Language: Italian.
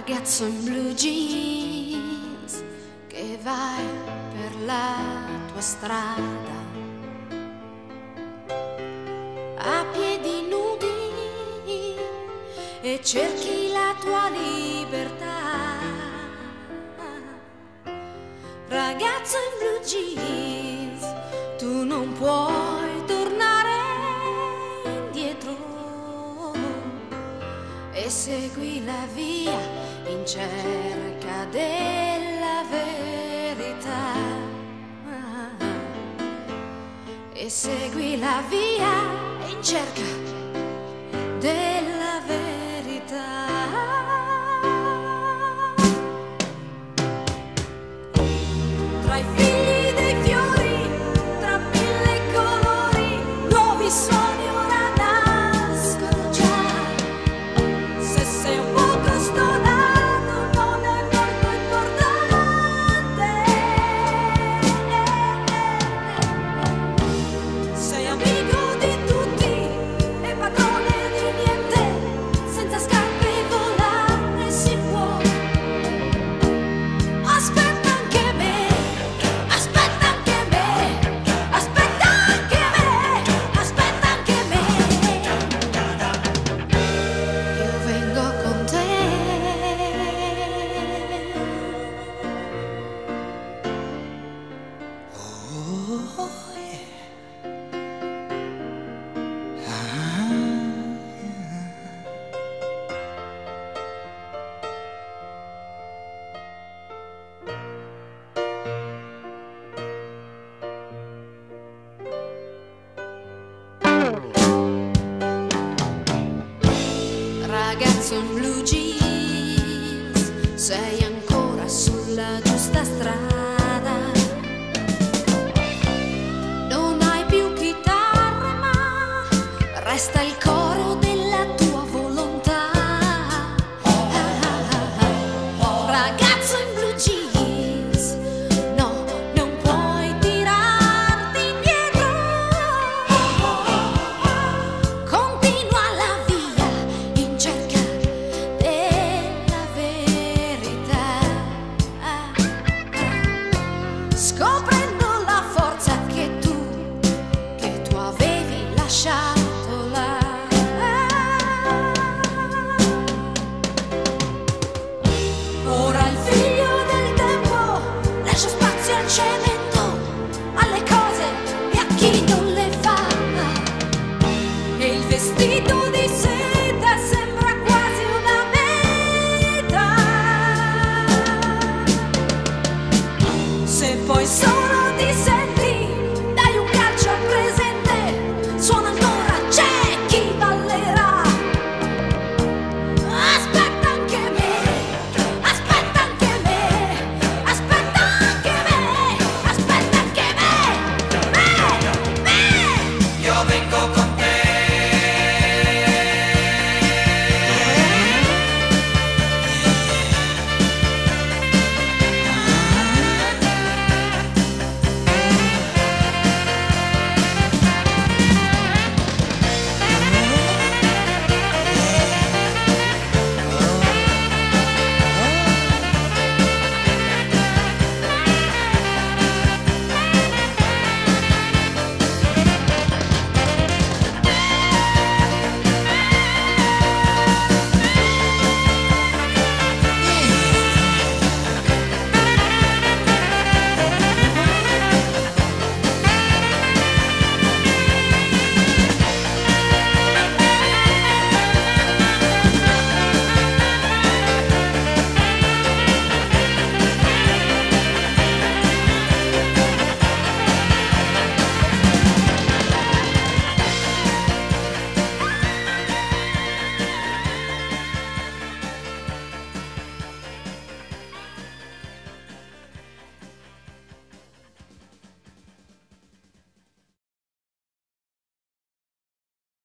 Ragazzo in blue jeans che vai per la tua strada a piedi nudi e cerchi la tua libertà. Ragazzo in blue jeans, tu non puoi tornare indietro e segui la via in cerca della verità. E segui la via in cerca della verità. Tra i figli dei fiori, tra mille colori, nuovi suoni ora nascono già. Se sei un poco stonato non è molto importante. Sei amico di tutti e padrone di niente, senza scarpe volare si può. Aspetta anche me, aspetta anche me, aspetta anche me, aspetta anche me. Io vengo con te. Ragazzo in blue jeans, sei ancora sulla giusta strada. Non hai più chitarre ma resta il coro